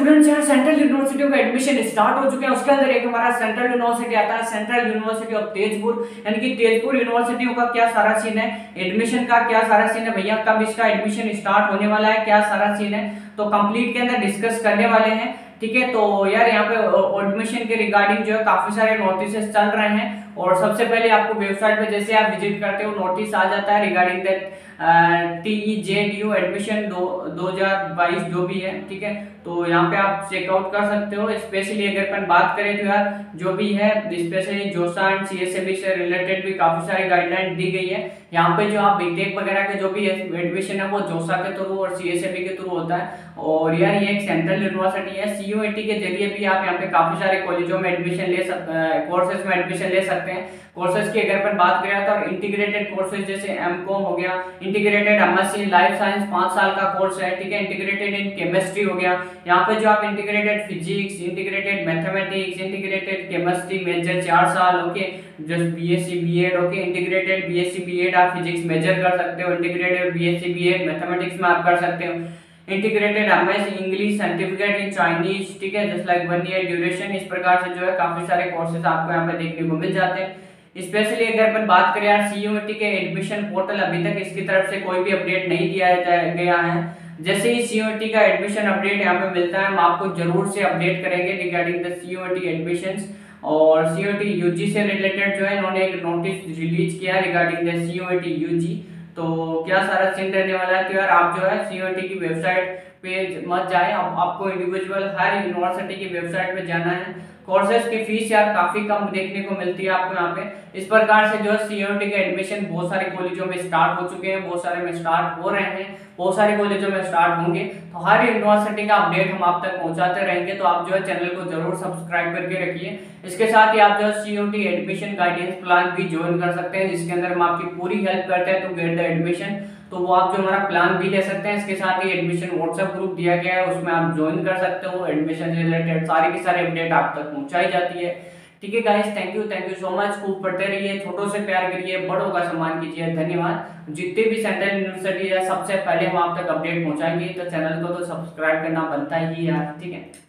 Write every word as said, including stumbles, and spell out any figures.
Students यार central university का admission start हो चुके हैं। उसके अंदर एक हमारा सेंट्रल यूनिवर्सिटी आता है, सेंट्रल यूनिवर्सिटी ऑफ तेजपुर, यानी कि तेजपुर यूनिवर्सिटी का क्या सारा सीन है, एडमिशन का क्या सारा सीन है भैया, कब इसका एडमिशन स्टार्ट होने वाला है, क्या सारा सीन है, तो कंप्लीट के अंदर डिस्कस करने वाले हैं। ठीक है, तो यार यहाँ पे एडमिशन के रिगार्डिंग जो है काफी सारे नोटिस चल रहे हैं, और सबसे पहले आपको वेबसाइट पे जैसे आप विजिट करते हो नोटिस आ जाता है regarding that T J D U admission दो दो हजार बाईस जो भी है। ठीक है, तो यहाँ पे आप चेकआउट कर सकते हो। स्पेशली अगर अपन बात करें तो यार जो भी है especially JoSAA and C S A B से रिलेटेड भी काफी सारी गाइडलाइन दी गई है। यहाँ पे जो आप बीटेक वगैरह के जो भी एडमिशन है वो जोसा के थ्रू और सी एस ए बी के थ्रू होता है। और यार ये एक सेंट्रल यूनिवर्सिटी है, सी यू ई टी के जरिए भी आप यहाँ पे काफी सारे कॉलेजों में एडमिशन ले सकते हैं, कोर्सेज में एडमिशन ले सकते हैं। कोर्सेज की अगर अपन बात करें तो इंटीग्रेटेड कोर्सेज जैसे एम कॉम हो गया, integrated M S C life science पांच साल का कोर्स है। ठीक है, इंटीग्रेटेड इन केमिस्ट्री हो गया, यहाँ पे जो आप integrated physics, integrated mathematics, integrated chemistry major चार साल, okay, just BSc BEd, okay, integrated BSc BEd आप फिजिक्स मेजर कर सकते हो, इंटीग्रेटेड बीएससी बीएड मैथमेटिक्स में आप कर सकते हो, integrated MS English certificate in Chinese, ठीक है, just like one year duration. इस प्रकार से जो है काफी सारे कोर्सेज आपको यहाँ पे देखने को मिल जाते हैं। स्पेशली अगर अपन बात करें यार सीयूईटी के एडमिशन पोर्टल, अभी तक इसकी तरफ से कोई भी अपडेट नहीं दिया गया है। जैसे ही सीयूईटी का एडमिशन अपडेट यहाँ पे मिलता है हम आपको जरूर से अपडेट करेंगे रिगार्डिंग द सीयूईटी एडमिशंस। और सीयूईटी यूजी से रिलेटेड जो है इन्होंने एक नोटिस रिलीज किया रिगार्डिंग द सीयूईटी यूजी, तो क्या सारा सीन रहने वाला है। तो यार आप जो है सीयूईटी की वेबसाइट पे मत जाए, आप, आपको इंडिविजुअल हर यूनिवर्सिटी की वेबसाइट पे जाना है। कोर्सेज की फीस यार काफी कम देखने को मिलती है आपको यहाँ पे। इस प्रकार से जो है सीयूईटी के एडमिशन बहुत सारे कॉलेजों में स्टार्ट हो चुके हैं, बहुत सारे में स्टार्ट हो रहे हैं, बहुत सारे कॉलेजों में स्टार्ट होंगे। तो हर यूनिवर्सिटी का अपडेट हम आप तक पहुंचाते रहेंगे, तो आप जो है चैनल को जरूर सब्सक्राइब करके रखिए। इसके साथ ही आप जो है सीयूईटी एडमिशन गाइडेंस प्लान भी ज्वाइन कर सकते हैं, जिसके अंदर हम आपकी पूरी हेल्प करते हैं टू गेट द एडमिशन। तो वो आप जो हमारा प्लान भी ले सकते हैं। इसके साथ ही एडमिशन व्हाट्सएप ग्रुप दिया गया है, उसमें आप ज्वाइन कर सकते हो। एडमिशन रिलेटेड सारी की सारी अपडेट आप तक पहुंचाई जाती है। ठीक है guys, thank you thank you so much. खूब पढ़ते रहिए, छोटों से प्यार करिए, बड़ों का सम्मान कीजिए। धन्यवाद। जितने भी सेंट्रल यूनिवर्सिटी है सबसे पहले हम आप तक अपडेट पहुंचाएंगे, तो चैनल को तो सब्सक्राइब करना बनता ही है यार। ठीक है।